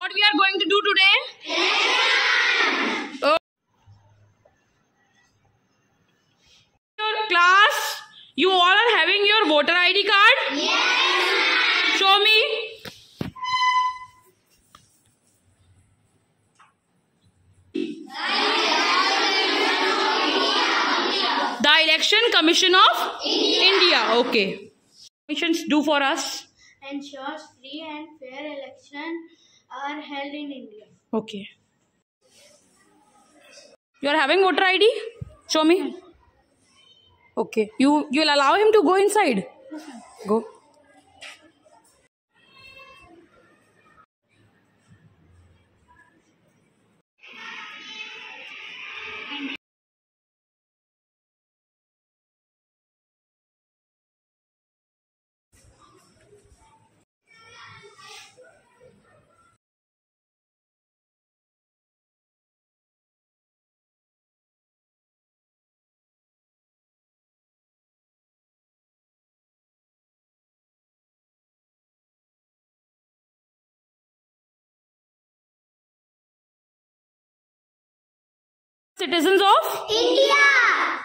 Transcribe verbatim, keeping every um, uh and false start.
What we are going to do today? Oh. Your class, you all are having your voter I D card? Yes. Show me. The Election Commission of India. India. Okay. Commissions do for us. Ensures free and fair elections are held in India. Okay. You are having voter I D? Show me. Okay. You you will allow him to go inside? Yes, sir. Go. Citizens of India.